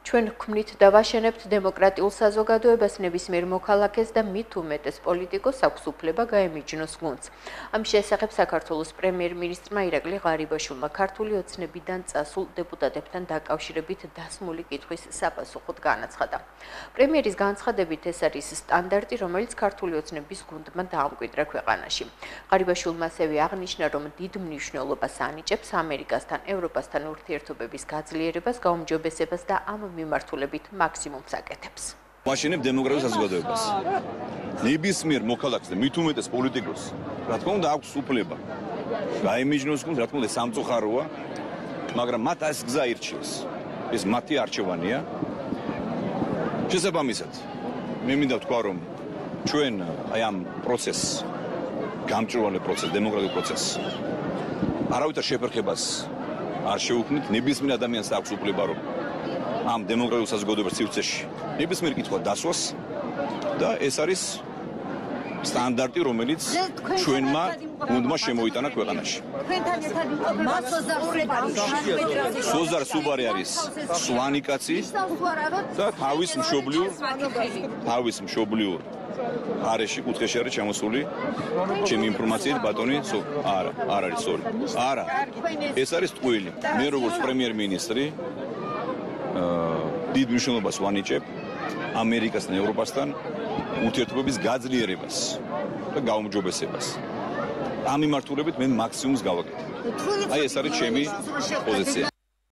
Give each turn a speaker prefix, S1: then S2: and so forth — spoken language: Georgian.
S1: ჩვენ ვქმნით დავაშენებთ დემოკრატიულ საზოგადოებას, ნებისმიერ მოქალაქეს და მით უმეტეს პოლიტიკოს აქვს უფლება გაემიჯნოს გუნდს. Ამ შესახებ საქართველოს პრემიერ-მინისტრმა ირაკლი ღარიბაშვილმა ქართული ოცნებიდან წასულ დეპუტატებთან დაკავშირებით დასმული კითხვის საპასუხოდ განაცხადა. პრემიერის განცხადებით ეს არის სტანდარტი, რომელიც ქართული ოცნების გუნდმა დაამკვიდრა ქვეყანაში. ღარიბაშვილმა ასევე აღნიშნა, რომ დიდ მნიშვნელობას ანიჭებს ამერიკასთან, ევროპასთან ურთიერთობების გაძლიერებას, გაუმჯობესებას და ამ მიმართულებით მაქსიმუმს აკეთებს.
S2: ვაშენებ დემოკრატიულ საზოგადოებას. ნებისმიერ მოქალაქეს და მით უმეტეს პოლიტიკოს, რა თქმა უნდა, აქვს უფლება გაემიჯნოს გუნდს, რა თქმა უნდა, სამწუხაროა, მაგრამ მათ ეს გზა ირჩიეს. ეს მათი არჩევანია. შესაბამისად, მე მინდა ვთქვა, რომ ჩვენ აი ამ პროცესს, გამჭვირვალე პროცესს, დემოკრატიულ პროცესს, არავითარ შეფერხებას არ შევუქმნით, ნებისმიერ ადამიანს აქვს უფლება, რომ ამ დემოკრატიულ საზოგადოებრივ სივრცეში ნებისმიერ კითხვას დასვას და ეს არის სტანდარტი, რომელიც ჩვენმა გუნდმა შემოიტანა ქვეყანაში. სოზარ სუბარი არის სვანი კაცი და თავის მშობლიურ არეში კუთხეში არის ჩამოსული ჩემი ინფორმაციით ბატონი არ არის სორი. არა, ეს არის ტყუილი. მე როგორც პრემიერ-მინისტრი დიდ მნიშვნელობას ვანიჭებ ამერიკასთან, ევროპასთან ურთიერთობების გაძლიერებას და გაუმჯობესებას. ამ მიმართულებით მე მაქსიმუმს გავაკეთებ. აი ეს არის ჩემი პოზიცია.